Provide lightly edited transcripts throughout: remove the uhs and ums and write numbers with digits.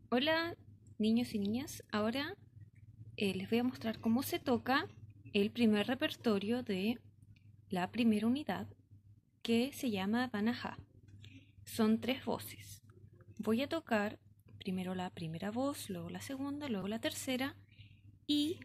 Hola niños y niñas, ahora les voy a mostrar cómo se toca el primer repertorio de la primera unidad que se llama Banajá. Son 3 voces. Voy a tocar primero la primera voz, luego la segunda, luego la tercera y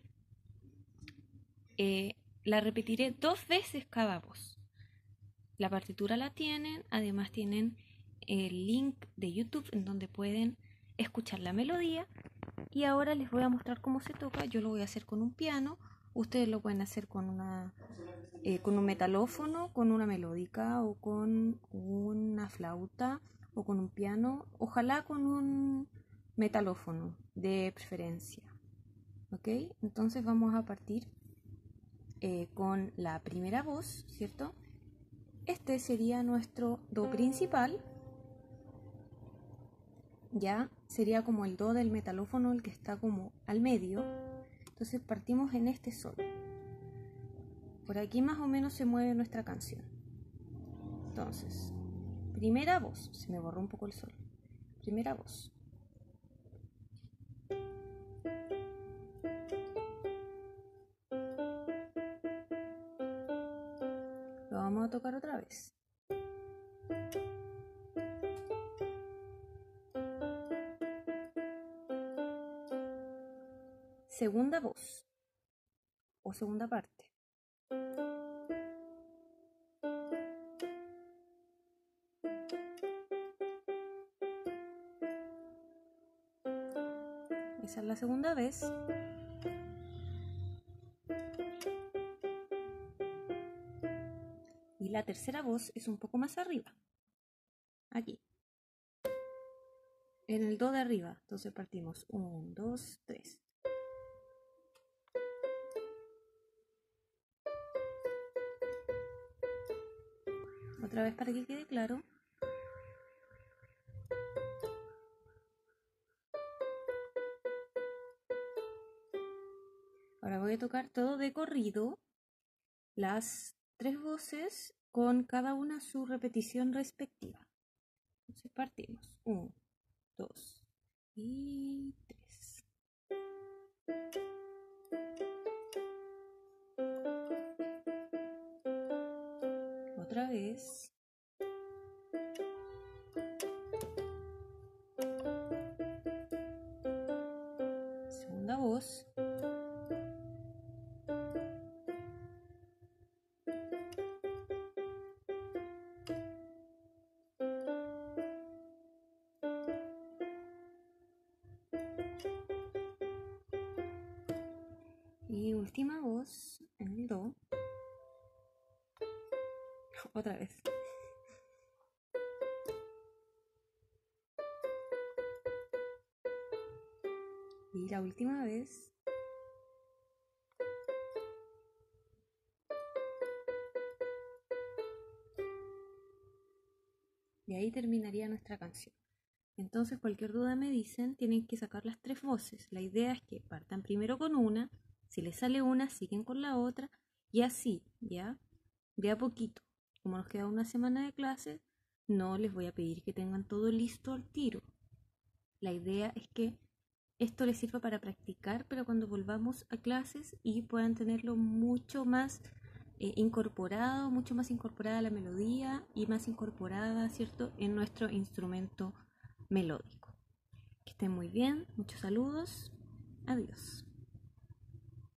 la repetiré 2 veces cada voz. La partitura la tienen, además tienen el link de YouTube en donde pueden escuchar la melodía. Y ahora les voy a mostrar cómo se toca. Yo lo voy a hacer con un piano. Ustedes lo pueden hacer con un metalófono, con una melódica o con una flauta o con un piano. Ojalá con un metalófono de preferencia. ¿Ok? Entonces vamos a partir con la primera voz, ¿cierto? Este sería nuestro do principal. Ya sería como el do del metalófono, el que está como al medio. Entonces partimos en este sol. Por aquí más o menos se mueve nuestra canción. Entonces, primera voz. Se me borró un poco el sol. Primera voz. Lo vamos a tocar otra vez. Segunda voz o segunda parte. Esa es la segunda vez. Y la tercera voz es un poco más arriba. Aquí. En el do de arriba. Entonces partimos 1, 2, 3. Otra vez para que quede claro. Ahora voy a tocar todo de corrido, las 3 voces con cada una su repetición respectiva. Entonces partimos. 1, 2 y 3. Otra vez. Segunda voz. Y última voz en el do. Otra vez. Y la última vez. Y ahí terminaría nuestra canción. Entonces cualquier duda me dicen, tienen que sacar las 3 voces. La idea es que partan primero con una, si les sale una, siguen con la otra y así, ¿ya? De a poquito. Como nos queda una semana de clases, no les voy a pedir que tengan todo listo al tiro. La idea es que esto les sirva para practicar, pero cuando volvamos a clases y puedan tenerlo mucho más incorporado, mucho más incorporada la melodía y más incorporada, ¿cierto?, en nuestro instrumento melódico. Que estén muy bien, muchos saludos, adiós.